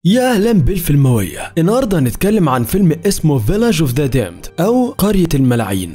يا أهلا بالفيلموية. النهارده هنتكلم عن فيلم اسمه Village of the Damned أو قرية الملاعين.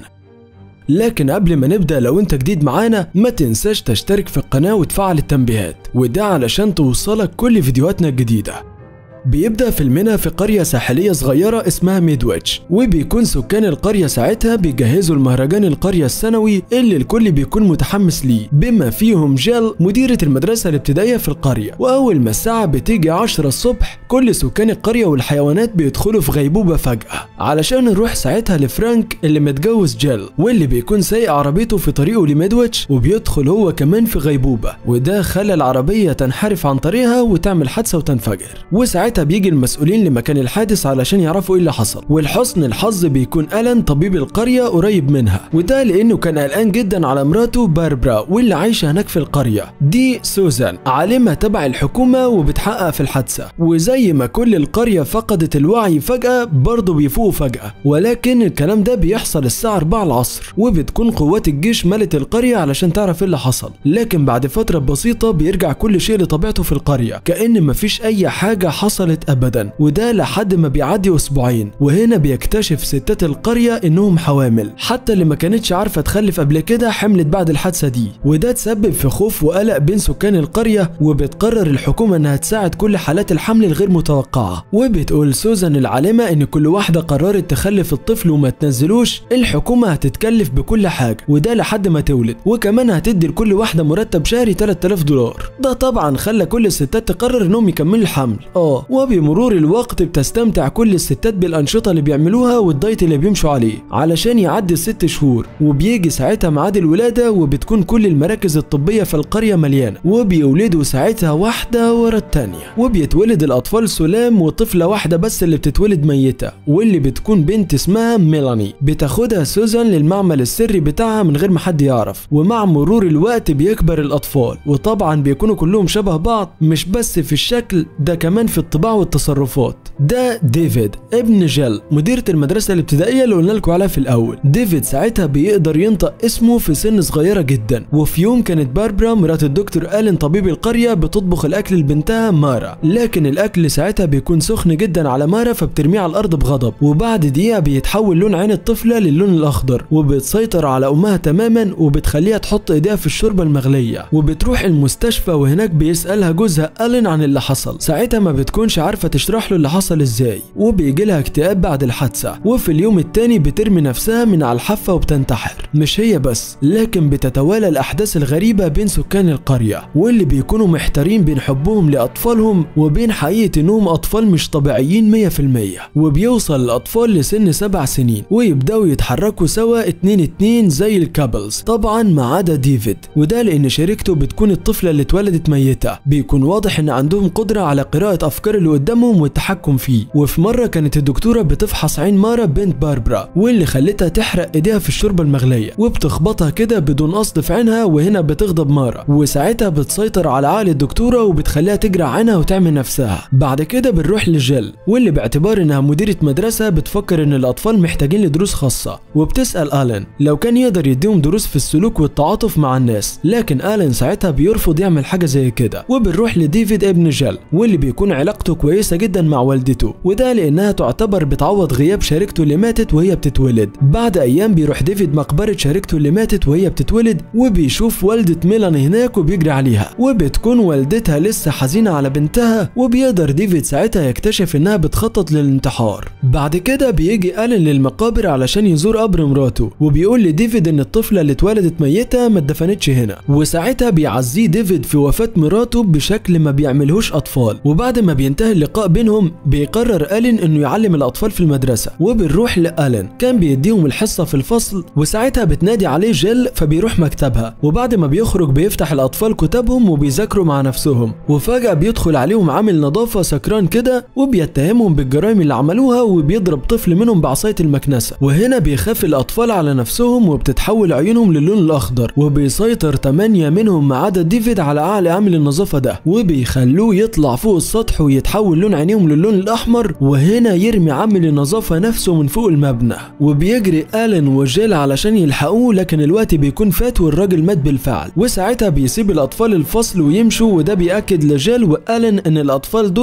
لكن قبل ما نبدأ، لو انت جديد معانا ما تنساش تشترك في القناة وتفعل التنبيهات، وده علشان توصلك كل فيديوهاتنا الجديدة. بيبدأ فيلمنا في قرية ساحلية صغيرة اسمها ميدويتش، وبيكون سكان القرية ساعتها بيجهزوا المهرجان القرية السنوي اللي الكل بيكون متحمس ليه، بما فيهم جيل مديرة المدرسة الابتدائية في القرية. وأول ما الساعة بتيجي 10 الصبح كل سكان القرية والحيوانات بيدخلوا في غيبوبة فجأة، علشان نروح ساعتها لفرانك اللي متجوز جيل، واللي بيكون سايق عربيته في طريقه لميدويتش وبيدخل هو كمان في غيبوبة، وده خلى العربية تنحرف عن طريقها وتعمل حادثة وتنفجر. وساعتها بيجي المسؤولين لمكان الحادث علشان يعرفوا ايه اللي حصل، ولحسن الحظ بيكون ألان طبيب القرية قريب منها، وده لانه كان قلقان جدا على مراته باربرا واللي عايشه هناك في القرية دي. سوزان عالمة تبع الحكومة وبتحقق في الحادثة، وزي ما كل القرية فقدت الوعي فجأة برضه بيفوقوا فجأة، ولكن الكلام ده بيحصل الساعة 4 العصر، وبتكون قوات الجيش ملت القرية علشان تعرف ايه اللي حصل. لكن بعد فترة بسيطة بيرجع كل شيء لطبيعته في القرية، كأن مفيش أي حاجة حصلت ابدا، وده لحد ما بيعدي اسبوعين، وهنا بيكتشف ستات القريه انهم حوامل، حتى اللي ما كانتش عارفه تخلف قبل كده حملت بعد الحادثه دي، وده تسبب في خوف وقلق بين سكان القريه. وبتقرر الحكومه انها تساعد كل حالات الحمل الغير متوقعه، وبتقول سوزان العالمه ان كل واحده قررت تخلف الطفل وما تنزلوش الحكومه هتتكلف بكل حاجه، وده لحد ما تولد، وكمان هتدي لكل واحده مرتب شهري $3000. ده طبعا خلى كل الستات تقرر انهم يكملوا الحمل. وبمرور الوقت بتستمتع كل الستات بالأنشطة اللي بيعملوها والدايت اللي بيمشوا عليه علشان يعدي 6 شهور، وبيجي ساعتها ميعاد الولادة، وبتكون كل المراكز الطبية في القرية مليانة، وبيولدوا ساعتها واحدة ورا التانية، وبيتولد الأطفال سلام، وطفلة واحدة بس اللي بتتولد ميتة، واللي بتكون بنت اسمها ميلاني. بتاخدها سوزان للمعمل السري بتاعها من غير ما حد يعرف، ومع مرور الوقت بيكبر الأطفال، وطبعا بيكونوا كلهم شبه بعض، مش بس في الشكل ده كمان في الطباع والتصرفات. ده ديفيد ابن جيل مديرة المدرسة الابتدائية اللي قلنا لكم عليها في الأول. ديفيد ساعتها بيقدر ينطق اسمه في سن صغيرة جدا. وفي يوم كانت باربرا مرات الدكتور ألان طبيب القرية بتطبخ الأكل لبنتها مارا، لكن الأكل ساعتها بيكون سخن جدا على مارا فبترميه على الأرض بغضب، وبعد دقيقة بيتحول لون عين الطفلة للون الأخضر، وبتسيطر على أمها تماما وبتخليها تحط إيديها في الشوربة المغلية، وبتروح المستشفى، وهناك بيسألها جوزها ألان عن اللي حصل. ساعتها ما بتكونش عارفة تشرح له اللي حصل ازاي، وبيجي لها اكتئاب بعد الحادثة، وفي اليوم التاني بترمي نفسها من على الحافة وبتنتحر. مش هي بس، لكن بتتوالى الأحداث الغريبة بين سكان القرية، واللي بيكونوا محتارين بين حبهم لأطفالهم وبين حقيقة انهم أطفال مش طبيعيين 100%. وبيوصل الأطفال لسن 7 سنين ويبدأوا يتحركوا سوا 2-2 زي الكابلز، طبعا ما عدا ديفيد، وده لأن شريكته بتكون الطفلة اللي اتولدت ميتة. بيكون واضح ان عندهم قدرة على قراءة أفكار اللي قدامهم والتحكم فيه. وفي مرة كانت الدكتورة بتفحص عين مارا بنت باربرا، واللي خلتها تحرق ايديها في الشوربة المغلية، وبتخبطها كده بدون قصد في عينها، وهنا بتغضب مارا، وساعتها بتسيطر على عقل الدكتورة وبتخليها تجرع عينها وتعمل نفسها. بعد كده بنروح لجيل، واللي باعتبار انها مديرة مدرسة بتفكر ان الأطفال محتاجين لدروس خاصة، وبتسأل ألان لو كان يقدر يديهم دروس في السلوك والتعاطف مع الناس، لكن ألان ساعتها بيرفض يعمل حاجة زي كده. وبنروح لديفيد ابن جيل، واللي بيكون علاقته كويسة جدا مع والدته، وده لانها تعتبر بتعوض غياب شريكته اللي ماتت وهي بتتولد. بعد ايام بيروح ديفيد مقبرة شريكته اللي ماتت وهي بتتولد، وبيشوف والدة ميلاني هناك وبيجري عليها، وبتكون والدتها لسه حزينة على بنتها، وبيقدر ديفيد ساعتها يكتشف انها بتخطط للانتحار. بعد كده بيجي ألان للمقابر علشان يزور قبر مراته، وبيقول لديفيد ان الطفلة اللي اتولدت ميتة ما اتدفنتش هنا، وساعتها بيعزيه ديفيد في وفاة مراته بشكل ما بيعملهوش اطفال. وبعد ما بينتهي اللقاء بينهم بيقرر ألان انه يعلم الاطفال في المدرسة، وبنروح لألان كان بيديهم الحصة في الفصل، وساعتها بتنادي عليه جيل فبيروح مكتبها، وبعد ما بيخرج بيفتح الاطفال كتابهم وبيذاكروا مع نفسهم، وفجأة بيدخل عليهم عامل نظافة سكران كده وبيتهمهم بالجرائم اللي عملوها، وبيضرب طفل منهم بعصاية المكنسة، وهنا بيخاف الاطفال على نفسهم وبتتحول عيونهم للون الاخضر، وبيسيطر 8 منهم ما عدا ديفيد على عقل عامل النظافة ده، وبيخلوه يطلع فوق السطح ويتحول لون عينيهم للون الاحمر، وهنا يرمي عامل النظافة نفسه من فوق المبنى، وبيجري ألان وجيل علشان يلحقوه، لكن الوقت بيكون فات والراجل مات بالفعل. وساعتها بيسيب الأطفال الفصل ويمشوا، وده بيأكد لجيل وألان إن الأطفال دول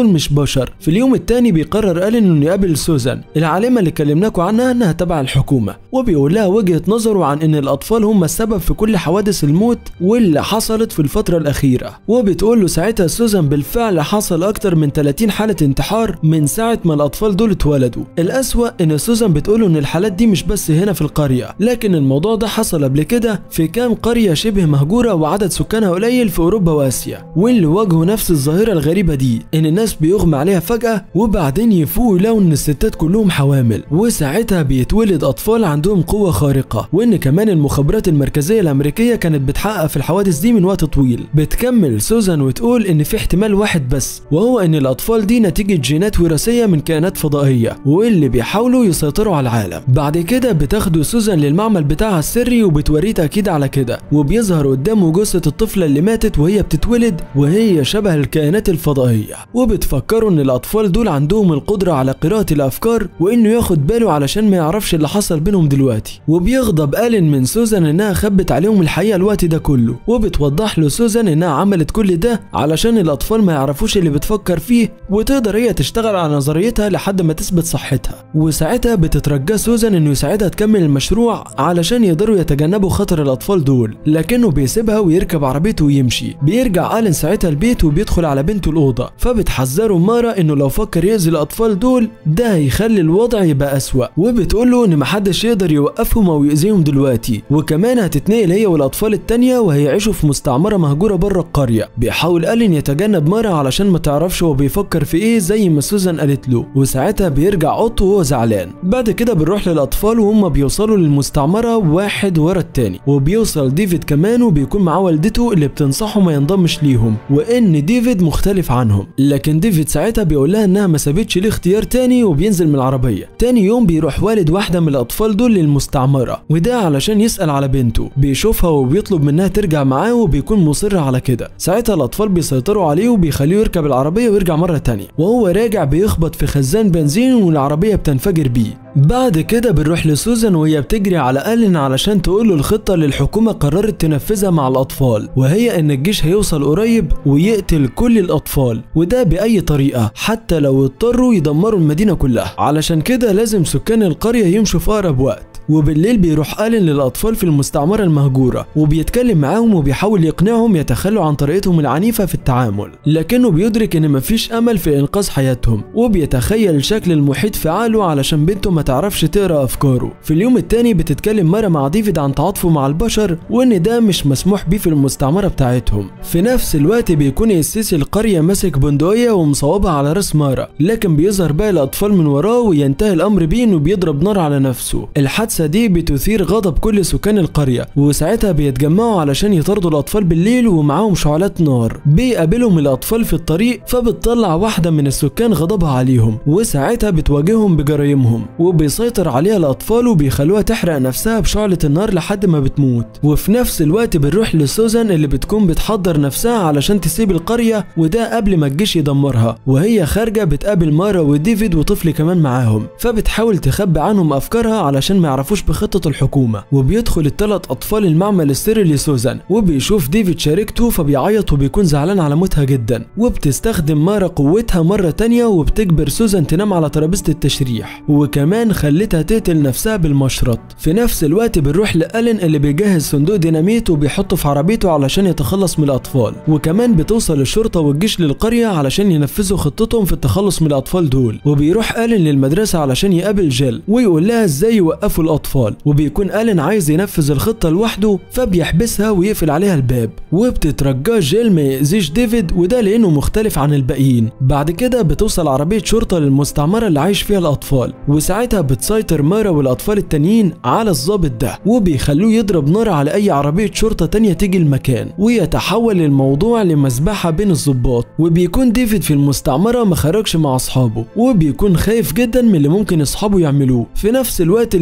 دول مش بشر. في اليوم التاني بيقرر ألين انه يقابل سوزان العالمة اللي كلمناكوا عنها انها تبع الحكومة، وبيقول لها وجهة نظره عن ان الاطفال هم السبب في كل حوادث الموت واللي حصلت في الفترة الأخيرة. وبتقول له ساعتها سوزان بالفعل حصل اكتر من 30 حالة انتحار من ساعة ما الاطفال دول اتولدوا. الأسوأ ان سوزان بتقوله ان الحالات دي مش بس هنا في القرية، لكن الموضوع ده حصل قبل كده في كام قرية شبه مهجورة وعدد سكانها قليل في اوروبا واسيا، واللي واجهوا نفس الظاهرة الغريبة دي، ان الناس بيغمى عليها فجأة وبعدين يفوقوا يلاقوا ان الستات كلهم حوامل، وساعتها بيتولد اطفال عندهم قوة خارقة. وان كمان المخابرات المركزية الامريكية كانت بتحقق في الحوادث دي من وقت طويل. بتكمل سوزان وتقول ان في احتمال واحد بس، وهو ان الاطفال دي نتيجة جينات وراثية من كائنات فضائية واللي بيحاولوا يسيطروا على العالم. بعد كده بتاخده سوزان للمعمل بتاعها السري وبتوريه تأكيد على كده، وبيظهر قدامه جثة الطفلة اللي ماتت وهي بتتولد وهي شبه الكائنات الفضائية، وبتفكروا ان الاطفال دول عندهم القدرة على قراءة الافكار وانه ياخد باله علشان ما يعرفش اللي حصل بينهم دلوقتي. وبيغضب ألين من سوزان انها خبت عليهم الحقيقة الوقت ده كله، وبتوضح له سوزان انها عملت كل ده علشان الاطفال ما يعرفوش اللي بتفكر فيه وتقدر هي تشتغل على نظريتها لحد ما تثبت صحتها. وساعتها بتترجى سوزان انه يساعدها تكمل المشروع علشان يقدروا يتجنبوا خطر الاطفال دول، لكنه بيسيبها ويركب عربيته ويمشي. بيرجع ألين ساعتها البيت وبيدخل على بنته الأوضة، فبتحذره مارا انه لو فكر يأذي الاطفال دول ده هيخلي الوضع يبقى أسوأ، وبتقوله ان محدش يقدر يوقفهم او يأذيهم دلوقتي، وكمان هتتنقل هي والاطفال التانية وهيعيشوا في مستعمرة مهجورة بره القرية. بيحاول ألين يتجنب مارا علشان ما تعرفش هو بيفكر في ايه زي ما سوزان قالت له، وساعتها بيرجع اوضته وهو زعلان. بعد كده بنروح للاطفال وهم بيوصلوا للمستعمرة واحد ورا التاني، وبيوصل ديفيد كمان وبيكون معاه والدته اللي بتنصحه ما ينضمش ليهم وان ديفيد مختلف عنهم. لكن ديفيد ساعتها بيقول لها انها ما سابتش ليه اختيار تاني وبينزل من العربية. تاني يوم بيروح والد واحدة من الاطفال دول للمستعمرة، وده علشان يسأل على بنته. بيشوفها وبيطلب منها ترجع معاه وبيكون مصر على كده. ساعتها الاطفال بيسيطروا عليه وبيخليه يركب العربية ويرجع مرة تانية، وهو راجع بيخبط في خزان بنزين والعربية بتنفجر بيه. بعد كده بنروح لسوزان وهي بتجري على ألين علشان تقول له الخطة اللي الحكومة قررت تنفذها مع الأطفال، وهي إن الجيش هيوصل قريب ويقتل كل الأطفال، وده بأي طريقة حتى لو اضطروا يدمروا المدينة كلها. علشان كده لازم سكان القرية يمشوا في أقرب وقت. وبالليل بيروح ألين للأطفال في المستعمرة المهجورة وبيتكلم معاهم وبيحاول يقنعهم يتخلوا عن طريقتهم العنيفة في التعامل، لكنه بيدرك إن مفيش أمل في إنقاذ حياتهم، وبيتخيل الشكل المحيط في عقله علشان بنته ما تعرفش تقرأ أفكاره. في اليوم التاني بتتكلم مارا مع ديفيد عن تعاطفه مع البشر وإن ده مش مسموح بيه في المستعمرة بتاعتهم. في نفس الوقت بيكون قسيس القرية ماسك بندقية ومصوبها على راس مارا، لكن بيظهر باقي الأطفال من وراه وينتهي الأمر بيه إنه بيضرب نار على نفسه. الحادثة دي بتثير غضب كل سكان القرية، وساعتها بيتجمعوا علشان يطاردوا الأطفال بالليل ومعاهم شعلات نار. بيقابلهم الأطفال في الطريق فبتطلع واحدة من السكان غضبها عليهم، وساعتها بتواجههم بجرايمهم وبيسيطر عليها الأطفال وبيخلوها تحرق نفسها بشعلة النار لحد ما بتموت. وفي نفس الوقت بنروح لسوزان اللي بتكون بتحضر نفسها علشان تسيب القرية، وده قبل ما الجيش يدمرها. وهي خارجة بتقابل مارا وديفيد وطفل كمان معاهم، فبتحاول تخبي عنهم أفكارها علشان ما يعرفوش بخطة الحكومة. وبيدخل الثلاث أطفال المعمل السري لسوزان وبيشوف ديفيد شاركته فبيعيط وبيكون زعلان على موتها جدا. وبتستخدم مارا قوتها مرة تانية وبتجبر سوزان تنام على ترابيزة التشريح، وكمان خلتها تقتل نفسها بالمشرط. في نفس الوقت بنروح لألين اللي بيجهز صندوق ديناميت وبيحطه في عربيته علشان يتخلص من الأطفال. وكمان بتوصل الشرطة والجيش للقرية علشان ينفذوا خطتهم في التخلص من الأطفال دول. وبيروح ألين للمدرسة علشان يقابل جيل ويقول لها ازاي يوقفوا الأطفال، وبيكون ألين عايز ينفذ الخطة لوحده فبيحبسها ويقفل عليها الباب. وبتترجاه جيل ما يأذيش ديفيد، وده لأنه مختلف عن الباقيين. بعد كده بتوصل عربية شرطة للمستعمرة اللي عايش فيها الأطفال، وساعتها بتسيطر مارا والأطفال التانيين على الضابط ده وبيخلوه يضرب نار على أي عربية شرطة تانية تيجي المكان، ويتحول الموضوع لمذبحة بين الضباط. وبيكون ديفيد في المستعمرة ما خرجش مع أصحابه، وبيكون خايف جدا من اللي ممكن أصحابه يعملوه. في نفس الوقت اللي بتكسر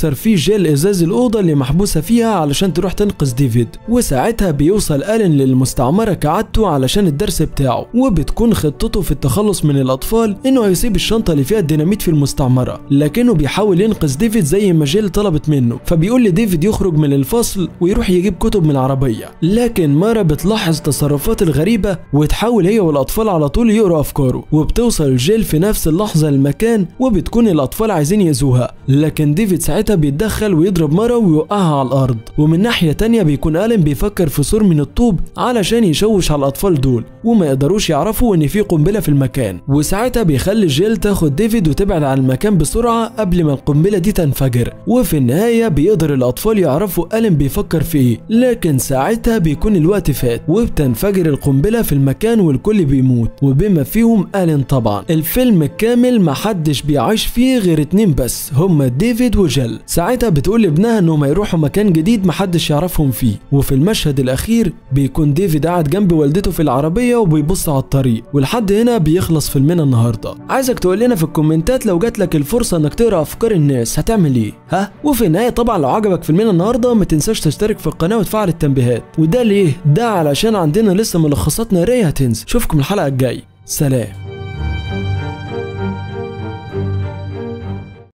بتكسر فيه جيل ازاز الاوضه اللي محبوسه فيها علشان تروح تنقذ ديفيد. وساعتها بيوصل ألين للمستعمره كعادته علشان الدرس بتاعه، وبتكون خطته في التخلص من الاطفال انه هيسيب الشنطه اللي فيها الديناميت في المستعمره، لكنه بيحاول ينقذ ديفيد زي ما جيل طلبت منه. فبيقول لديفيد يخرج من الفصل ويروح يجيب كتب من العربيه، لكن مارا بتلاحظ تصرفات الغريبه وتحاول هي والاطفال على طول يقروا افكاره. وبتوصل جيل في نفس اللحظه المكان وبتكون الاطفال عايزين يأذوها، لكن ديفيد ساعتها بيتدخل ويضرب مارا ويوقعها على الارض. ومن ناحيه تانيه بيكون ألين بيفكر في سور من الطوب علشان يشوش على الاطفال دول وما يقدروش يعرفوا ان في قنبله في المكان. وساعتها بيخلي جيل تاخد ديفيد وتبعد عن المكان بسرعه قبل ما القنبله دي تنفجر. وفي النهايه بيقدر الاطفال يعرفوا ألين بيفكر في ايه، لكن ساعتها بيكون الوقت فات وبتنفجر القنبله في المكان والكل بيموت وبما فيهم ألين. طبعا الفيلم الكامل محدش بيعيش فيه غير 2 بس، هما ديفيد وجيل. ساعتها بتقول لابنها انهم هيروحوا مكان جديد محدش يعرفهم فيه. وفي المشهد الاخير بيكون ديفيد قاعد جنب والدته في العربيه وبيبص على الطريق. ولحد هنا بيخلص فيلمنا النهارده. عايزك تقول لنا في الكومنتات لو جات لك الفرصه انك تقرا افكار الناس هتعمل ايه؟ ها؟ وفي النهايه طبعا لو عجبك فيلمنا النهارده ما تنساش تشترك في القناه وتفعل التنبيهات. وده ليه؟ ده علشان عندنا لسه ملخصات ناريه هتنزل. اشوفكم الحلقه الجايه، سلام.